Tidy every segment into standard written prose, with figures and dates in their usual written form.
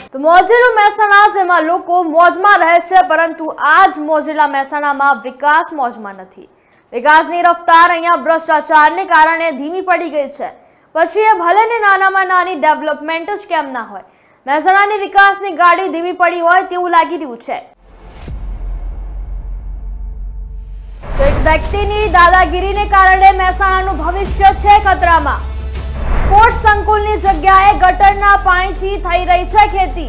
તો મોજેલું મહેસાણા જેમાં લોકો મોજમાં રહે છે, પરંતુ આજ મોજેલા મહેસાણામાં વિકાસ મોજમાં નથી। વિકાસની રફતાર અહીંયા ભ્રષ્ટાચારને કારણે ધીમી પડી ગઈ છે। પછી એ ભલે ને નાનામાં નાની ડેવલપમેન્ટ જ કેમ ના હોય, મહેસાણાની વિકાસની ગાડી ધીમી પડી હોય તેવું લાગી રહ્યું છે। તો એક વ્યક્તિની દાદાગીરીને કારણે મહેસાણાનું ભવિષ્ય છે ખતરામાં। स्पोर्ट्स संकुलनी जग्याए गटरना पाणीथी थई रही छे खेती।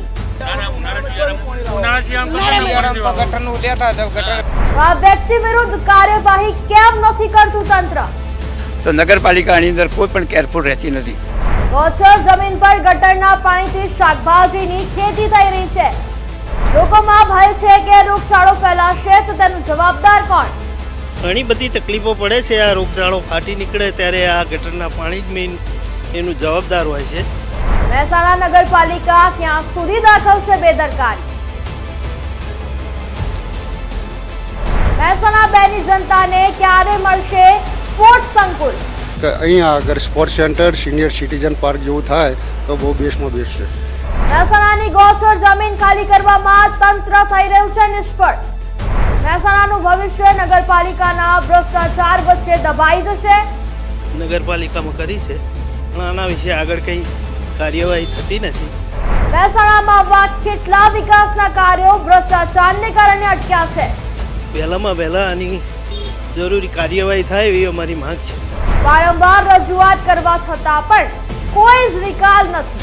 आ व्यक्ति विरुद्ध कार्यवाही केम नथी करतुं तंत्र? तो नगरपालिकानी अंदर कोई पण केरफुल रहती नथी। गोचर जमीन पर गटरना पाणीथी शाकभाजीनी खेती थई रही छे। लोकोमां भय छे के रोगचाळो फैलाशे तो तेनो जवाबदार कोण? घणी बधी तकलीफो पड़े छे। आ रोगचाळो फाटी निकळे त्यारे आ गटरना पाणी ज मेन एनु जवाबदार होय छे। મહેસાણા નગરપાલિકા ક્યાં સુધી દાખવશે બેદરકારી? મહેસાણા બેની જનતાને ક્યારે મળશે સ્પોર્ટ્સ સંકુલ? અહીંયા અગર sports centre senior citizen park જેવું થાય તો બહુ બેસ્ટમાં બેસ્ટ છે। મહેસાણાની ગોચર જમીન ખાલી કરવામાં તંત્ર થઈ રહ્યું છે નિષ્ફળ। મહેસાણાનું ભવિષ્ય નગરપાલિકાના ભ્રષ્ટાચાર વચ્ચે દબાઈ જશે। નગરપાલિકામાં કરી છે પણ આના વિશે આગળ કઈ કાર્યવાહી થતી નથી। મહેસાણામાં આવા કેટલા વિકાસના કાર્યો ભ્રષ્ટાચારને કારણે અટક્યા છે? વહેલામાં વહેલા આની જરૂરી કાર્યવાહી થાય એવી અમારી માંગ છે। વારંવાર રજૂઆત કરવા છતાં પણ કોઈ જ નિકાલ નથી।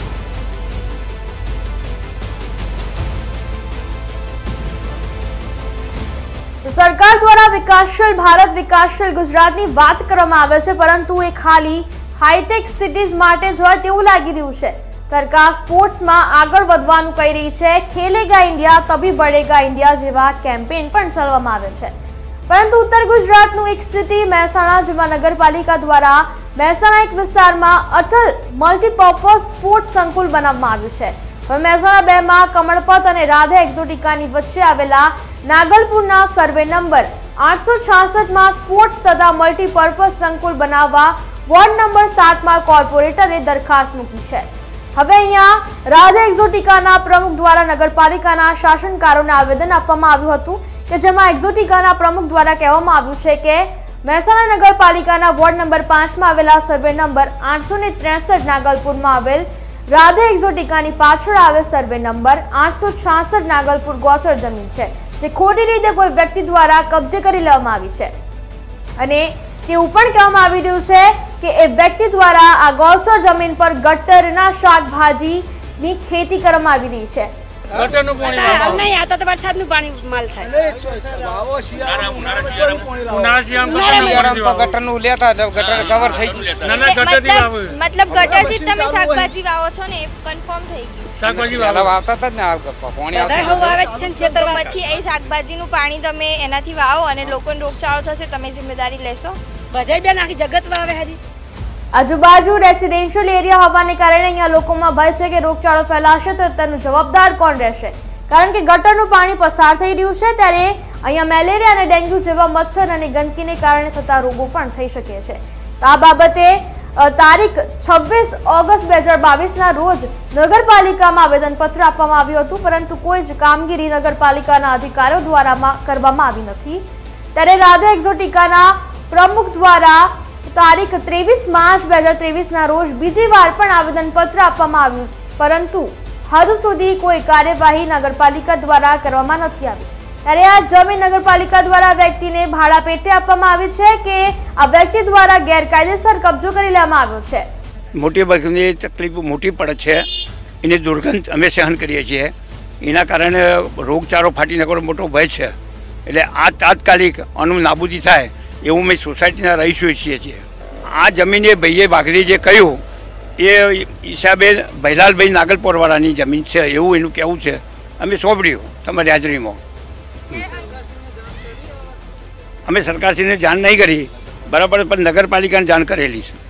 સરકાર દ્વારા વિકાસશીલ ભારત વિકાસશીલ ગુજરાતની વાત કરવામાં આવે છે, પરંતુ એ ખાલી હાઈટેક સિટીઝ માટે જ હોય તેવું લાગી રહ્યું છે। સરકાર સ્પોર્ટ્સમાં આગળ વધવાનું કહી રહી છે। ખેલેગા ઇન્ડિયા તभी बढ़ेगा इंडिया જેવા કેમ્પેન પણ ચલાવવામાં આવે છે, પરંતુ ઉત્તર ગુજરાતનું એક સિટી મહેસાણા જેવા નગરપાલિકા દ્વારા મહેસાણા એક વિસ્તારમાં અટલ મલ્ટીપર્પઝ સ્પોર્ટ્સ સંકુલ બનાવવામાં આવ્યું છે। હવે મહેસાણા 2 માં કમળપત અને રાધે એક્ઝોટિકાની વચ્ચે આવેલા નાગલપુરના સર્વે નંબર 866 માં સ્પોર્ટ્સ તથા મલ્ટીપર્પઝ સંકુલ બનાવવા વોર્ડ નંબર 7 માં કોર્પોરેટરે દરખાસ્ત મૂકી છે। હવે અહીંયા રાધે એક્ઝોટિકાના પ્રમુખ દ્વારા નગરપાલિકાના શાસનકારોને આવેદન આપવામાં આવ્યું હતું કે જેમાં એક્ઝોટિકાના પ્રમુખ દ્વારા કહેવામાં આવ્યું છે કે મહેસાણા નગરપાલિકાના વોર્ડ નંબર 5 માં આવેલા સર્વે નંબર 863 નાગલપુરમાં આવેલ રાધે એક્ઝોટિકાની પાછળ આવેલ સર્વે નંબર 866 નાગલપુર ગોચર જમીન છે, જે ખોટી રીતે કોઈ વ્યક્તિ દ્વારા કબજે કરી લેવામાં આવી છે। અને તેવું પણ કહેવામાં આવી રહ્યું છે કે એ વ્યક્તિ દ્વારા આ ગૌચર જમીન પર ગટરના શાકભાજીની ખેતી કરવામાં આવી રહી છે। ગટરનું પાણી નહીં આતા તો વરસાદનું પાણી માલ થાય। ગટરનું લેતા ગટર કવર થઈ ગયું। નાના ગટરથી વાવો મતલબ ગટરથી તમે શાકભાજી વાવો છો ને એ કન્ફર્મ થઈ ગયું। શાકભાજી વાવતા હતા ને પાણી આવતા આવે છે ને ખેતર પછી એ શાકભાજીનું પાણી તમે એનાથી વાવો અને લોકોને રોગચાળો થશે, તમે જિમ્મેદારી લેશો? બધાય બેન આખી જગત વાવે હરી। આજુબાજુ રેસિડેન્શિયલ એરિયા હોવાને કારણે અહીંયા લોકોમાં ભય છે કે રોગચાળો ફેલાશે તો તેનો જવાબદાર કોણ રહેશે? કારણ કે ગટરનું પાણી પસાર થઈ રહ્યું છે ત્યારે અહીંયા મેલેરિયા અને ડેન્ગ્યુ જેવા મચ્છર અને ગંદકીને કારણે થતા રોગો પણ થઈ શકે છે। તો આ બાબતે તારીખ 26 ઓગસ્ટ 2022ના રોજ નગરપાલિકામાં આવેદનપત્ર આપવામાં આવ્યું હતું, પરંતુ કોઈ જ કામગીરી નગરપાલિકાના અધિકારીઓ દ્વારા કરવામાં આવી નથી। ત્યારે રાધે એક્ઝોટિકાના પ્રમુખ દ્વારા તારીખ 23 માર્ચ 2023ના રોજ બીજી વાર પણ આવેદનપત્ર આપવામાં આવ્યું, પરંતુ હજુ સુધી કોઈ કાર્યવાહી નગરપાલિકા દ્વારા કરવામાં નથી આવી। ત્યારે આ જમીન નગરપાલિકા દ્વારા વ્યક્તિને ભાડા પેટે આપવામાં આવી છે કે આ વ્યક્તિ દ્વારા ગેરકાયદેસર કબજો કરી લેવામાં આવ્યો છે। મોટી ભાગની તકલીફ મોટી પડે છે, એની દુર્ગંધ અમે સહન કરીએ છીએ, એના કારણે રોગચાળો ફાટી નીકળવાનો મોટો ભય છે। એટલે આ તાત્કાલિક આનું નાબૂદી થાય એવું મેં સોસાયટીના રહીશું ઈચ્છીએ છીએ। આ જમીન એ ભાઈએ ભાગરી જે કહ્યું એ હિસાબે ભૈલાલભાઈ નાગલપુરવાળાની જમીન છે એવું એનું કહેવું છે। અમે સોંપડ્યું તમારી હાજરીમાં। અમે સરકારશ્રીને જાણ નહીં કરી બરાબર, પણ નગરપાલિકાને જાણ કરેલી છે।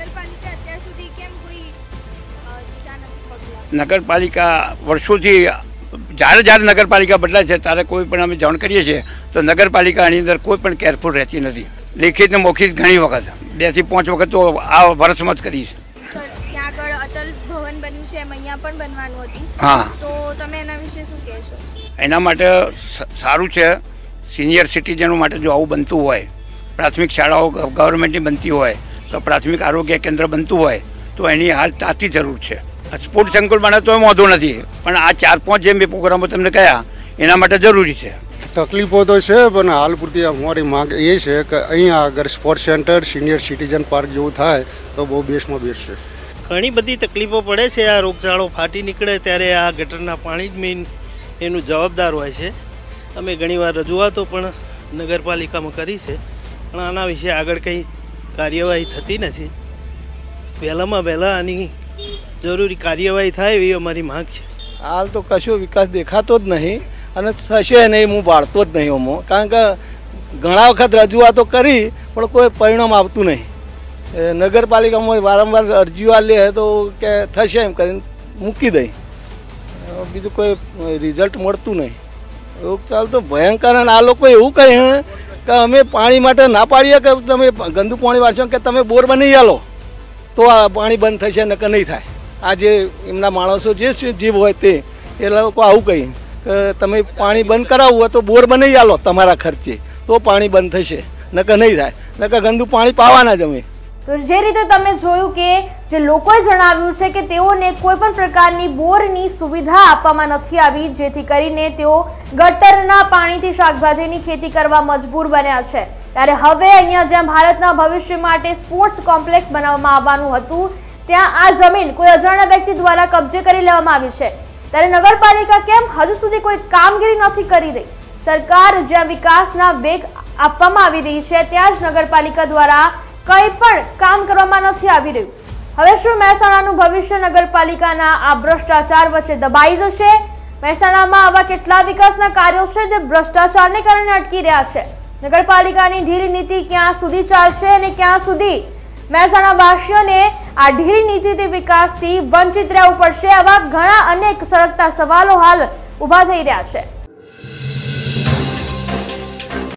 નગરપાલિકા વર્ષોથી જ્યારે નગરપાલિકા બદલાય છે ત્યારે કોઈ પણ અમે જાણ કરીએ છીએ તો નગરપાલિકાની અંદર કોઈ પણ કેરફુલ રહેતી નથી। લેખિત ને મૌખિક ઘણી વખત 2 થી 5 વખત તો આ વર્ષમાં જ કરી છે। અટલ ભવન બન્યું છે એમ અહીંયા પણ બનવાનું હતું, હા, તો તમે એના વિશે શું કહેશો? એના માટે સારું છે. સિનિયર સિટીઝનો માટે જો આવું બનતું હોય, પ્રાથમિક શાળાઓ ગવર્મેન્ટની બનતી હોય, તો પ્રાથમિક આરોગ્ય કેન્દ્ર બનતું હોય તો એની હાલ તાતી જરૂર છે. સ્પોર્ટ સંકુલ બને તો વાંધો નથી, પણ આ 4-5 જે મેં પ્રોગ્રામો તમને કહ્યા એના માટે જરૂરી છે. તકલીફો તો છે, પણ હાલ પૂરતી અમારી માંગ એ છે કે અહીંયા આગળ sport centre senior citizen park જેવું થાય તો બહુ બેસ્ટમાં બેસ્ટ છે. ઘણી બધી તકલીફો પડે છે. આ રોગચાળો ફાટી નીકળે ત્યારે આ ગટરના પાણી જ મેઇન એનું જવાબદાર હોય છે. અમે ઘણીવાર રજૂઆતો પણ નગરપાલિકામાં કરી છે, પણ આના વિશે આગળ કંઈ કાર્યવાહી થતી નથી. વહેલામાં વહેલા આની જરૂરી કાર્યવાહી થાય એવી અમારી માંગ છે. હાલ તો કશો વિકાસ દેખાતો જ નહીં અને થશે નહીં, હું બાળતો જ નહીં ઓમો, કારણ કે ઘણા વખત રજૂઆતો કરી પણ કોઈ પરિણામ આવતું નહીં. નગરપાલિકામાં વારંવાર અરજીઓ લે તો કે થશે એમ કરીને મૂકી દઈ, બીજું કોઈ રિઝલ્ટ મળતું નહીં. રોગચાળો તો ભયંકર. અને આ લોકો એવું કહે કે અમે પાણી માટે ના પાડીએ કે તમે ગંદુ પાણી વાળશો કે તમે બોર બની આલો તો આ પાણી બંધ થશે નકર નહીં થાય. આ જે એમના માણસો જે જીવ હોય તે એ લોકો આવું કહી કે તમે પાણી બંધ કરાવવું હોય તો બોર બનાવી આલો તમારા ખર્ચે તો પાણી બંધ થશે, નકર નહીં થાય, નકર ગંદુ પાણી પાવાના જ અમે. તો જે રીતે તમે જોયું કે જે લોકોએ જણાવ્યું છે કે તેઓને કોઈ પણ પ્રકારની બોરની સુવિધા આપવામાં નથી આવી, જેથી કરીને તેઓ ગટરના પાણીથી શાકભાજીની ખેતી કરવા મજબૂર બન્યા છે. ત્યારે હવે અહીંયા જ્યાં ભારતના ભવિષ્ય માટે સ્પોર્ટ્સ કોમ્પ્લેક્સ બનાવવામાં આવવાનું હતું ત્યાં આ જમીન કોઈ અજાણ્યા વ્યક્તિ દ્વારા કબજે કરી લેવામાં આવી છે. ત્યારે નગરપાલિકા કેમ હજુ સુધી કોઈ કામગીરી નથી કરી રહી? સરકાર જ્યાં વિકાસના વેગ આપવામાં આવી રહી છે ત્યાં જ નગરપાલિકા દ્વારા કંઈ પણ કામ કરવામાં નથી આવી રહ્યું. હવે શું મહેસાણાનું ભવિષ્ય નગરપાલિકાના આ ભ્રષ્ટાચાર વચ્ચે દબાઈ જશે? મહેસાણામાં આવા કેટલા વિકાસના કાર્યો છે જે ભ્રષ્ટાચારને કારણે અટકી રહ્યા છે? નગરપાલિકાની ઢીલી નીતિ ક્યાં સુધી ચાલશે અને ક્યાં સુધી મહેસાણા વાસીઓને આ ઢીલી નીતિથી વિકાસથી વંચિત રહેવું પડશે? આવા ઘણા અનેક સળગતા સવાલો હાલ ઉભા થઈ રહ્યા છે.